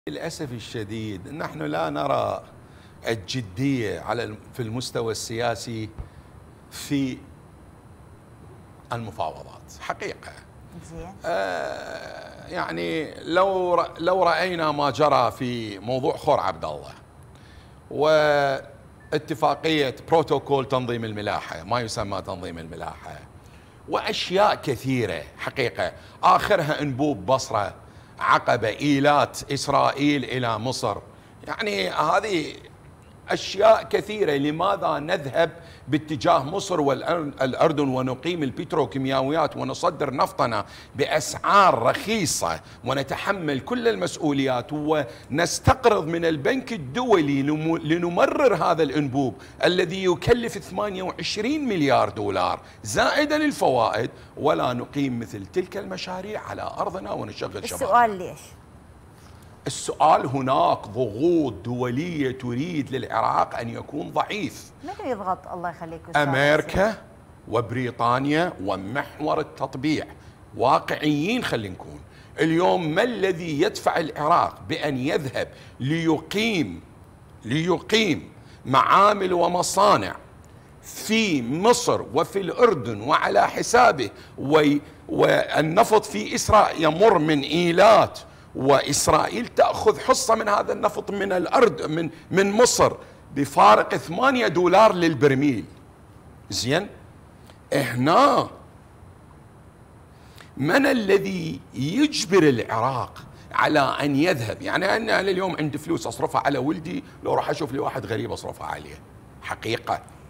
للأسف الشديد نحن لا نرى الجدية في المستوى السياسي في المفاوضات حقيقة. زين. يعني لو رأينا ما جرى في موضوع خور عبد الله واتفاقية بروتوكول تنظيم الملاحة، ما يسمى تنظيم الملاحة، وأشياء كثيرة حقيقة، آخرها أنبوب بصرة، عقبة، إيلات إسرائيل إلى مصر، يعني هذه أشياء كثيرة. لماذا نذهب باتجاه مصر والأردن ونقيم البتروكيماويات ونصدر نفطنا بأسعار رخيصة ونتحمل كل المسؤوليات ونستقرض من البنك الدولي لنمرر هذا الأنبوب الذي يكلف 28 مليار دولار زائدا الفوائد، ولا نقيم مثل تلك المشاريع على أرضنا ونشغل شباب؟ السؤال ليش؟ السؤال هناك ضغوط دولية تريد للعراق أن يكون ضعيف. من يضغط الله يخليك؟ أمريكا وبريطانيا ومحور التطبيع. واقعيين خلينا نكون. اليوم ما الذي يدفع العراق بأن يذهب ليقيم معامل ومصانع في مصر وفي الأردن وعلى حسابه، والنفط في إسرائيل يمر من إيلات، وإسرائيل تأخذ حصة من هذا النفط من الأرض من مصر بفارق 8 دولار للبرميل. زين، هنا من الذي يجبر العراق على أن يذهب؟ يعني أنا اليوم عندي فلوس أصرفها على ولدي، لو راح أشوف لي واحد غريب أصرفها عليه حقيقة.